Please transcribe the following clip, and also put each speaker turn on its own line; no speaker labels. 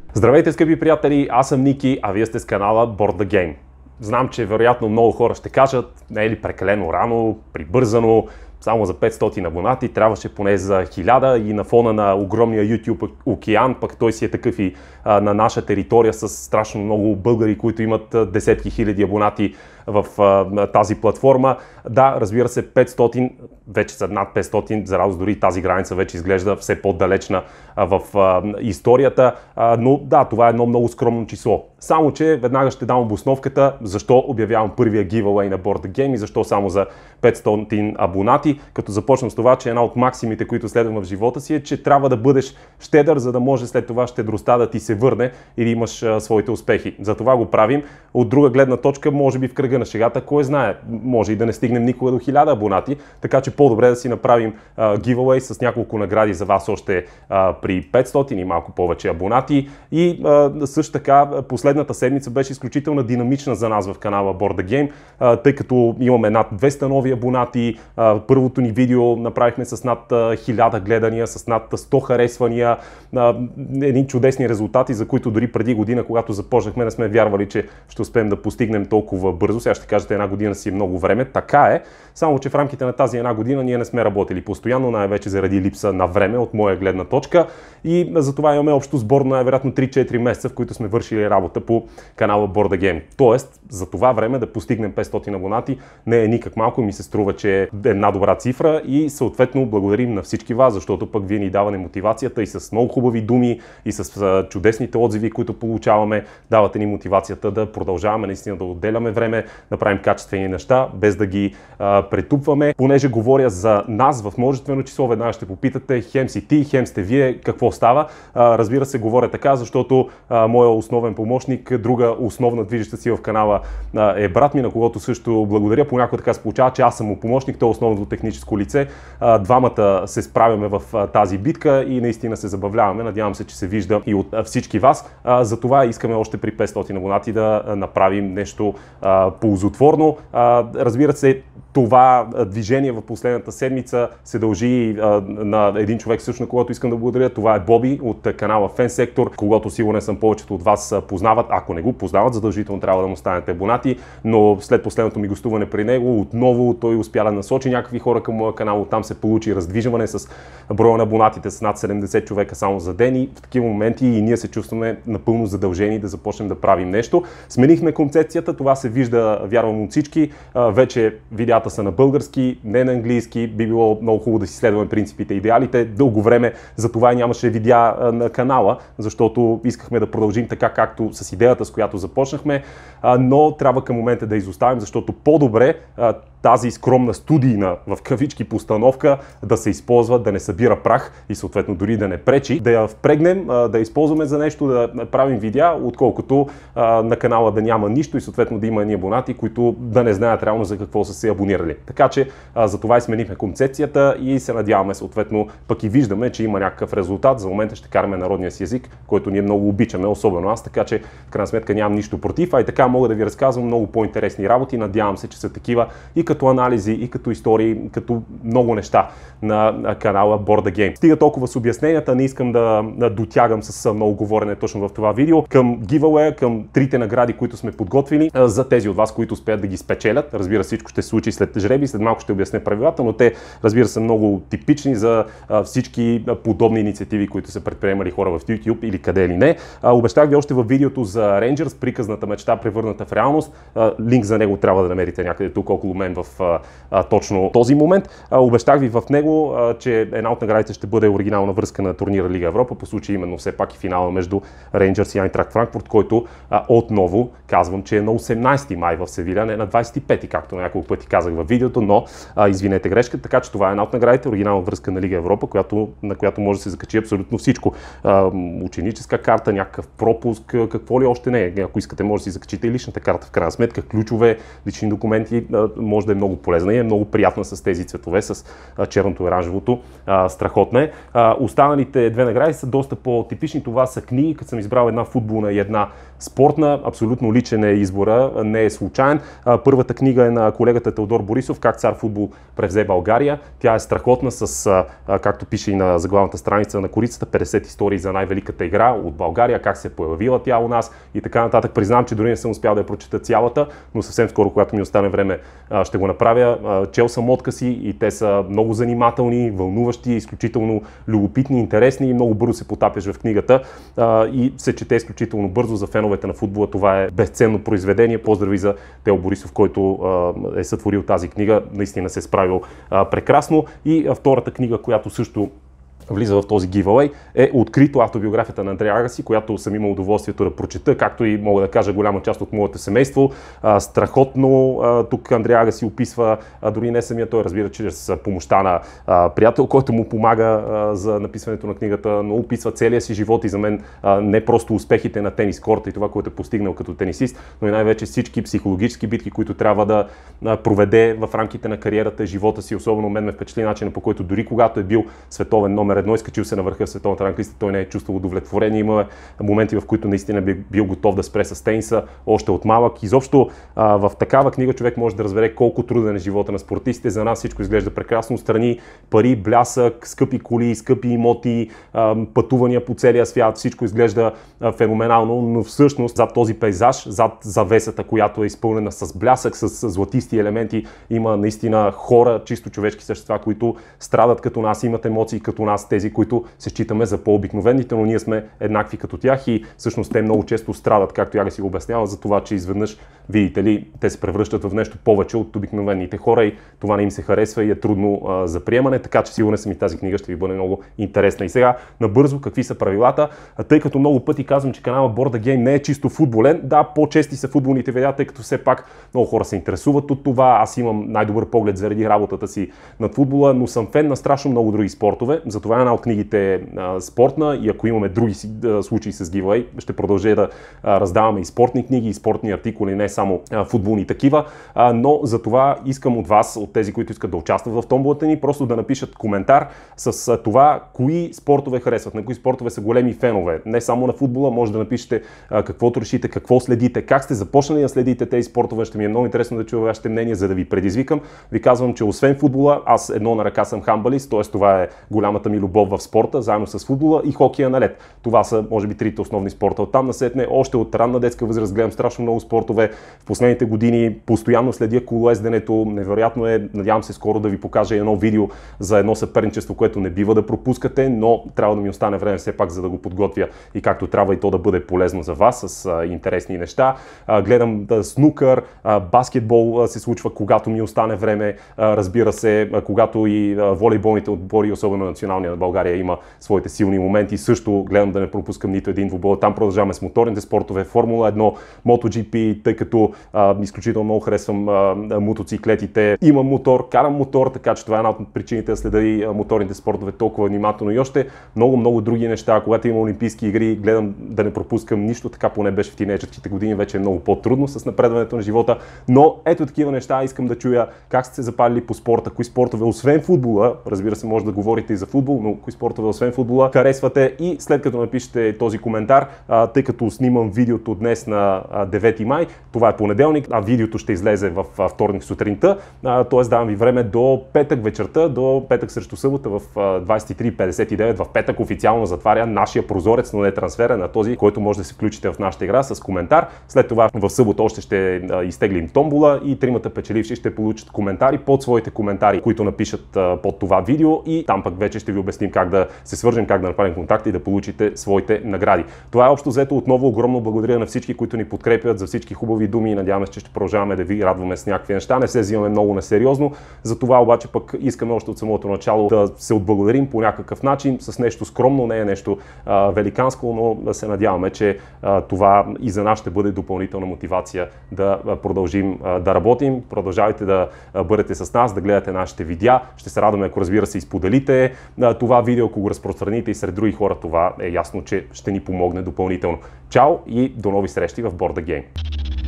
Здравейте, скъпи приятели, аз съм Ники, а вие сте с канала Board the Game. Знам, че вероятно много хора ще кажат, не е ли прекалено рано, прибързано, само за 500 абонати, трябваше поне за 1000 и на фона на огромния YouTube океан, пък той си е такъв и на наша територия с страшно много българи, които имат десетки хиляди абонати в тази платформа. Да, разбира се, 500, вече са над 500, за радост дори тази граница вече изглежда все по-далечна в историята, но да, това е едно много скромно число. Само че веднага ще дам обосновката защо обявявам първия giveaway на Board the Game и защо само за 500 абонати, като започвам с това, че една от максимите, които следвам в живота си е, че трябва да бъдеш щедър, за да може след това щедростта да ти се върне или имаш своите успехи. Затова го правим. От друга гледна точка, може би в кръга на шегата, кой знае, може и да не стигнем никога до 1000 абонати, така че по-добре да си направим giveaway с няколко награди за вас още при 500 и малко повече абонати. И също така, последната седмица беше изключително динамична за нас в канала Board the Game, тъй като имаме над 200 нови абонати. Първото ни видео направихме с над 1000 гледания, с над 100 харесвания, едни чудесни резултати, за които дори преди година, когато започнахме, не сме вярвали, че ще успеем да постигнем толкова бързо. Сега ще кажете, една година си е много време. Така е, само че в рамките на тази една година ние не сме работили постоянно, най-вече заради липса на време от моя гледна точка, и затова имаме общо сборно най-вероятно 3-4 месеца, в които сме вършили работа по канала Board the Game. Тоест, за това време да постигнем 500 абонати не е никак малко, ми се струва, че е една добра цифра и съответно благодарим на всички вас, защото пък вие ни давате мотивацията и с много хубави думи и с чудесните отзиви, които получаваме, давате ни мотивацията да продължаваме наистина да отделяме време, да правим качествени неща, без да ги претупваме. Понеже говоря за нас в множествено число, веднага ще попитате, хем си ти, хем сте вие, какво става? Разбира се, говоря така, защото моя основен помощник, друга основна движеща сила в канала е брат ми, на когото също благодаря. Понякога така се получава, че аз съм му помощник, той е основното техническо лице. Двамата се справяме в тази битка и наистина се забавляваме. Надявам се, че се вижда и от всички вас. Затова искаме още при 500 абонати да направим нещо ползотворно. Разбира се, това движение в последната седмица се дължи на един човек, също на когото искам да благодаря. Това е Боби от канала Fan Sector, когото сигурен съм повечето от вас познават. Ако не го познават, задължително трябва да му станете абонати, но след последното ми гостуване при него, отново той успя да насочи някакви хора към моя канал. Там се получи раздвижване с броя на абонатите с над 70 човека само за ден, и в такива моменти и ние се чувстваме напълно задължени да започнем да правим нещо. Сменихме концепцията, това се вижда, вярвам, от всички. Вече видеята са на български, не на английски. Би било много хубаво да си следваме принципите и идеалите. Дълго време за това нямаше видеа на канала, защото искахме да продължим така, както с идеята, с която започнахме, но трябва към момента да изоставим, защото по-добре тази скромна студийна, в кавички, постановка да се използва, да не събира прах и съответно дори да не пречи, да я впрегнем, да я използваме за нещо, да правим видеа, отколкото на канала да няма нищо и съответно да има едни абонати, които да не знаят реално за какво са се абонирали. Така че за това и сменихме концепцията и се надяваме съответно, пък и виждаме, че има някакъв резултат. За момента ще караме народния си език, който ние много обичаме, особено аз, така че в крайна сметка нямам нищо против, а и така мога да ви разказвам много по-интересни работи. Надявам се, че са такива и като анализи, и като истории, като много неща на канала Board the Game. Стига толкова с обясненията, не искам да дотягам с много говорене точно в това видео. Към giveaway, към трите награди, които сме подготвили за тези от вас, които успеят да ги спечелят. Разбира се, всичко ще се случи след жреби, след малко ще обясня правилата, но те, разбира се, са много типични за всички подобни инициативи, които са предприемали хора в YouTube или къде ли не. Обещах ви още във видеото за Rangers, приказната мечта, превърната в реалност. Линк за него трябва да намерите някъде тук около мен в точно този момент. Обещах ви в него, че една от наградите ще бъде оригинална връзка на турнира Лига Европа, по случай именно все пак и финала между Рейнджърс и Айнтрахт Франкфурт, който отново казвам, че е на 18 май в Севиля, не на 25, както няколко пъти казах във видеото, но извинете грешка, така че това е една от наградите, оригинална връзка на Лига Европа, на която може да се закачи абсолютно всичко. Ученическа карта, някакъв пропуск, какво ли още не. Ако искате, може да си закачите и личната карта, в крайна сметка, ключове, лични документи, може да е много полезна и е много приятна с тези цветове, с черното и оранжевото. Страхотна е. Останалите две награди са доста по-типични. Това са книги, като съм избрал една футболна и една спортна. Абсолютно личен е избора, не е случайен. Първата книга е на колегата Теодор Борисов, "Как цар футбол превзе България". Тя е страхотна с, както пише и на заглавната страница, на корицата, 50 истории за най-великата игра от България, как се е появила тя у нас и така нататък. Признавам, че дори не съм успял да я прочета цялата, но съвсем скоро, когато ми остане време, ще го направя. Чел съм откази и те са много занимателни, вълнуващи, изключително любопитни, интересни и много бързо се потапяш в книгата и се чете изключително бързо. За феновете на футбола това е безценно произведение. Поздрави за Тео Борисов, който е сътворил тази книга. Наистина се е справил прекрасно. И втората книга, която също влиза в този giveaway, е открито автобиографията на Андре Агаси, която съм имал удоволствието да прочета, както и мога да кажа голяма част от моето семейство. Страхотно тук Андре Агаси описва, дори не самия той, разбира, чрез помощта на приятел, който му помага за написването на книгата, но описва целия си живот и за мен не просто успехите на тенис корта и това, което е постигнал като тенисист, но и най-вече всички психологически битки, които трябва да проведе в рамките на кариерата и живота си. Особено мен ме впечатли начинът, по който дори когато е бил световен номер едно, изкачил се на върха в световната ранглиста, той не е чувствал удовлетворение. Има моменти, в които наистина би бил готов да спре с тениса още от малък. Изобщо в такава книга човек може да разбере колко труден е живота на спортистите. За нас всичко изглежда прекрасно. Страни, пари, блясък, скъпи коли, скъпи имоти, пътувания по целия свят. Всичко изглежда феноменално, но всъщност зад този пейзаж, зад завесата, която е изпълнена с блясък, с златисти елементи, има наистина хора, чисто човешки същества, които страдат като нас, имат емоции като нас, тези, които се считаме за по-обикновените, но ние сме еднакви като тях и всъщност те много често страдат, както я си го обяснява, за това, че изведнъж, видите ли, те се превръщат в нещо повече от обикновените хора и това не им се харесва и е трудно за приемане, така че сигурен съм и тази книга ще ви бъде много интересна. И сега набързо, какви са правилата, тъй като много пъти казвам, че канала Board the Game не е чисто футболен, да, по-чести са футболните видеа, тъй като все пак много хора се интересуват от това, аз имам най-добър поглед заради работата си над футбола, но съм фен на страшно много други спортове, затова една от книгите е спортна и ако имаме други случаи с giveaway, ще продължа да раздаваме и спортни книги, и спортни артикули, не само футболни такива, но за това искам от вас, от тези, които искат да участват в томболата ни, просто да напишат коментар с това, кои спортове харесват, на кои спортове са големи фенове. Не само на футбола, може да напишете каквото решите, какво следите, как сте започнали да следите тези спортове. Ще ми е много интересно да чуя вашите мнения, за да ви предизвикам. Ви казвам, че освен футбола, аз едно на ръка съм хамбалист, т.е. това е голямата ми любов в спорта, заедно с футбола и хокея на лед. Това са, може би, трите основни спорта. Оттам насетне, още от ранна детска възраст гледам страшно много спортове. В последните години постоянно следя колоезденето. Невероятно е, надявам се скоро да ви покажа едно видео за едно съперничество, което не бива да пропускате, но трябва да ми остане време все пак, за да го подготвя и както трябва и то да бъде полезно за вас с интересни неща. Гледам снукър, баскетбол се случва, когато ми остане време. Разбира се, когато и волейболните отбори, особено националния на България, има своите силни моменти. Също гледам да не пропускам нито един двубой. Там продължаваме с моторните спортове, Формула 1, MotoGP, тъй като изключително много харесвам мотоциклетите. Имам мотор, карам мотор, така че това е една от причините да следа и моторните спортове толкова внимателно и още много други неща. Когато има олимпийски игри, гледам да не пропускам нищо, така поне беше в тинейджърските години, вече е много по-трудно с напредването на живота, но ето такива неща искам да чуя как сте се запалили по спорта, кои спортове освен футбола, разбира се, може да говорите и за футбол, но кои спортове освен футбола харесвате и след като напишете този коментар, тъй като снимам видеото днес на 9 май, това е понеделник, а видеото ще излезе в вторник сутринта, т.е. давам ви време до петък вечерта, до петък срещу събота в 23:59, в петък официално затваря нашия прозорец, но не трансфера на този, който може да се включите в нашата игра с коментар. След това в събота още ще изтеглим томбола и тримата печеливши ще получат коментари под своите коментари, които напишат под това видео и там пък вече ще ви обясним как да се свържем, как да направим контакт и да получите своите награди. Това е общо взето. Отново огромно благодаря на всички, които ни подкрепят, за всички хубави думи и надяваме се, че ще продължаваме да ви радваме с някакви неща. Не се взимаме много несериозно. За това обаче пък искаме още от самото начало да се отблагодарим по някакъв начин с нещо скромно, не е нещо великанско, но да се надяваме, че това и за нас ще бъде допълнителна мотивация да продължим да работим. Продължавайте да бъдете с нас, да гледате нашите видеа. Ще се радваме, ако разбира се изподелите това видео, ако го разпространите и сред други хора, това е ясно, че ще ни помогне допълнително. Чао и до нови срещи в Board the Game!